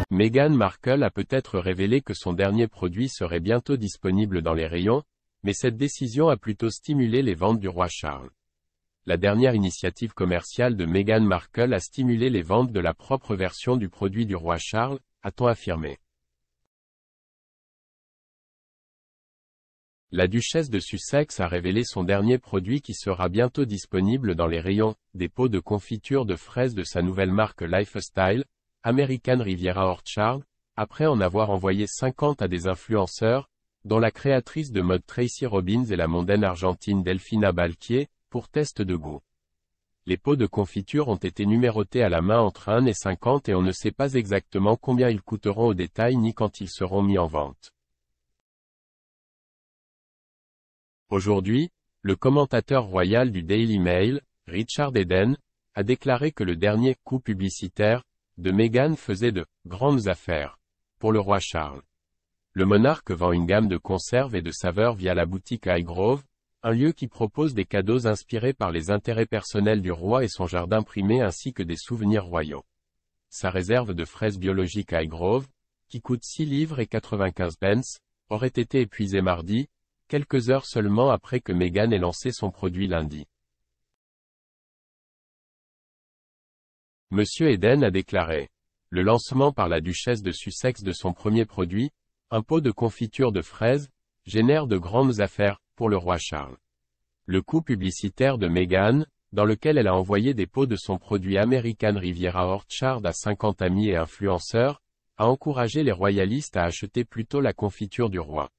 Meghan Markle a peut-être révélé que son dernier produit serait bientôt disponible dans les rayons, mais cette décision a plutôt stimulé les ventes du roi Charles. La dernière initiative commerciale de Meghan Markle a stimulé les ventes de la propre version du produit du roi Charles, a-t-on affirmé. La duchesse de Sussex a révélé son dernier produit qui sera bientôt disponible dans les rayons, des pots de confiture de fraises de sa nouvelle marque Lifestyle, American Riviera Orchard, après en avoir envoyé 50 à des influenceurs, dont la créatrice de mode Tracy Robbins et la mondaine argentine Delfina Balquier, pour test de goût. Les pots de confiture ont été numérotés à la main entre 1 et 50 et on ne sait pas exactement combien ils coûteront au détail ni quand ils seront mis en vente. Aujourd'hui, le commentateur royal du Daily Mail, Richard Eden, a déclaré que le dernier coup publicitaire de Meghan faisait de grandes affaires pour le roi Charles. Le monarque vend une gamme de conserves et de saveurs via la boutique Highgrove, un lieu qui propose des cadeaux inspirés par les intérêts personnels du roi et son jardin primé ainsi que des souvenirs royaux. Sa réserve de fraises biologiques Highgrove, qui coûte 6 livres et 95 pence, aurait été épuisée mardi, quelques heures seulement après que Meghan ait lancé son produit lundi. Monsieur Eden a déclaré. Le lancement par la duchesse de Sussex de son premier produit, un pot de confiture de fraises, génère de grandes affaires pour le roi Charles. Le coup publicitaire de Meghan, dans lequel elle a envoyé des pots de son produit American Riviera Orchard à 50 amis et influenceurs, a encouragé les royalistes à acheter plutôt la confiture du roi.